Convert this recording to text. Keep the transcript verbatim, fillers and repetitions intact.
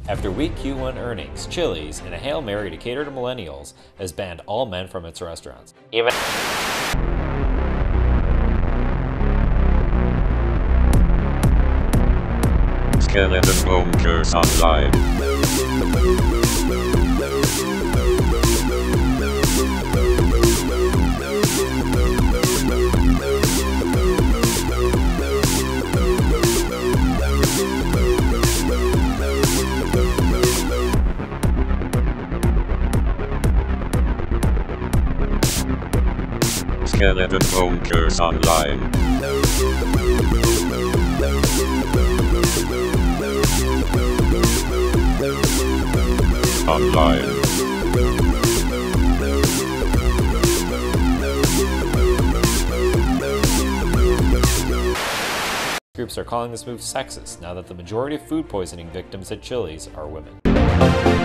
After weak Q one earnings, Chili's, in a Hail Mary to cater to millennials, has banned all men from its restaurants. Even Skeleton Bunkers Online. Skeleton Bunkers Online. Online. Groups are calling this move sexist now that the majority of food poisoning victims at Chili's are women.